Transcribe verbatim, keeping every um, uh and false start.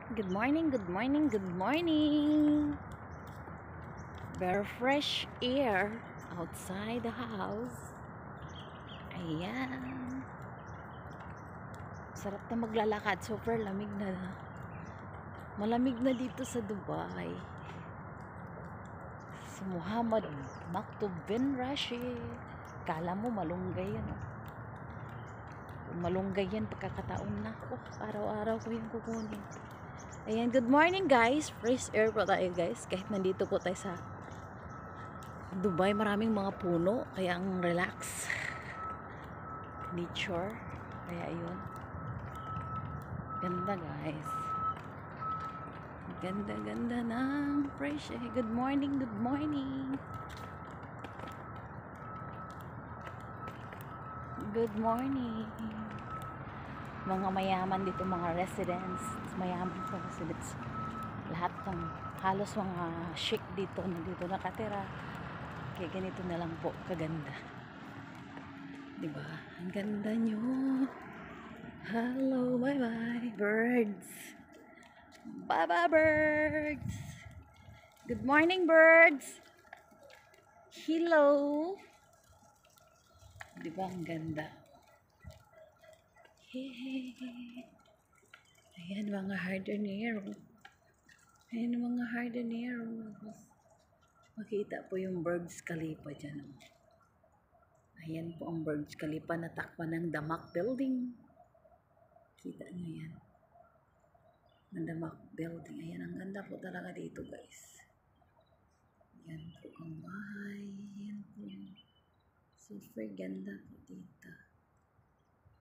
Good morning, good morning, good morning. Very fresh air outside the house. Ayan. Sarap na maglalakad. Super lamig na. Malamig na dito sa Dubai. Si Muhammad Maktub bin Rashid. Kala mo malunggay yan. Oh. Kung malunggay yan, pagkakataon na. Oh, araw-araw ko yung kukunin. Ayan, good morning guys. Fresh air po tayo guys. Kahit nandito po tayo sa Dubai, maraming mga puno. Kaya ang relax. Nature. Kaya ayun. Ganda guys. Ganda ganda ng fresh air. Good morning, good morning. Good morning. Mga mayaman dito, mga residents. Mayaman pa residents. Lahat ng halos mga chic dito na dito nakatira. Kaya ganito na lang po kaganda. Diba? Ang ganda nyo. Hello, bye bye birds. Bye bye birds. Good morning birds. Hello. Diba ang ganda? Hehehe. Ayan mga hardinero. Ayan mga hardinero. Makita po yung Burj Khalifa dyan. Ayan po ang Burj Khalifa na takpan ng Damak Building. Kita nyo yan. Ang Damak Building. Ayan, ang ganda po talaga dito guys. Ayan po ang bahay. Ayan po. Super ganda po dito.